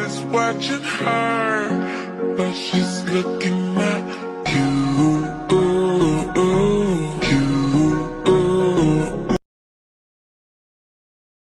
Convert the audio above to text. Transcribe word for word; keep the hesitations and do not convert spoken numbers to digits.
eyes watching her, but she's looking at you.